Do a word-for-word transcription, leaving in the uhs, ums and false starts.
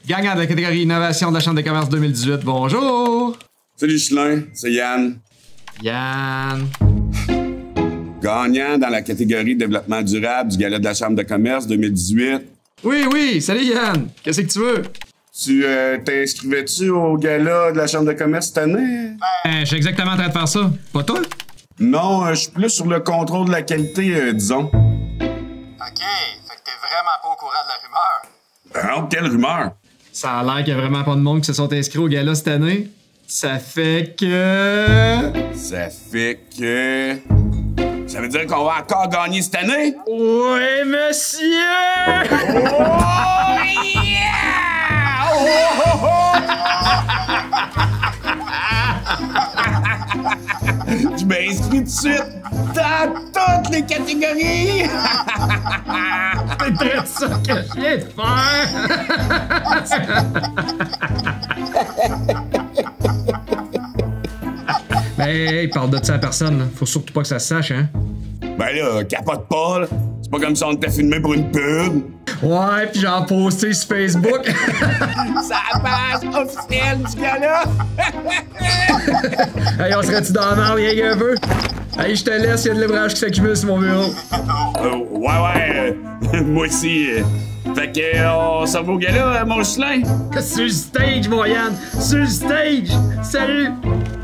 Gagnant de la catégorie Innovation de la Chambre de commerce deux mille dix-huit, bonjour! Salut Chelin, c'est Yann. Yann. Gagnant dans la catégorie Développement durable du Gala de la Chambre de commerce deux mille dix-huit. Oui, oui, salut Yann! Qu'est-ce que tu veux? Tu euh, t'inscrivais-tu au Gala de la Chambre de commerce cette année? Ben, je suis exactement en train de faire ça. Pas toi? Non, euh, je suis plus sur le contrôle de la qualité, euh, disons. OK, fait que t'es vraiment pas au courant de la rumeur. Alors, quelle rumeur? Ça a l'air qu'il y a vraiment pas de monde qui se sont inscrits au gala cette année. Ça fait que... Ça fait que... Ça veut dire qu'on va encore gagner cette année? Oui, monsieur! Oh yeah! Oh, oh, oh! Je m'inscris tout de suite dans toutes les catégories! C'est peut-être ça que je viens de faire! Ben, hey, parle de ça à personne, là. Faut surtout pas que ça se sache, hein? Ben là, capote pas, là. C'est pas comme si on était filmé pour une pub. Ouais, pis j'en posté sur Facebook. C'est la page officielle du gala! Hey, on serait-tu dans la merde, rien qu'un peu? Hey, je te laisse, y'a de l'ouvrage qui s'accumule sur mon bureau. Euh, ouais, ouais, euh, moi aussi. Euh, fait que, euh, on s'en va au gala, euh, mon Chelin? Sur le stage, mon Yann! Sur le stage! Salut!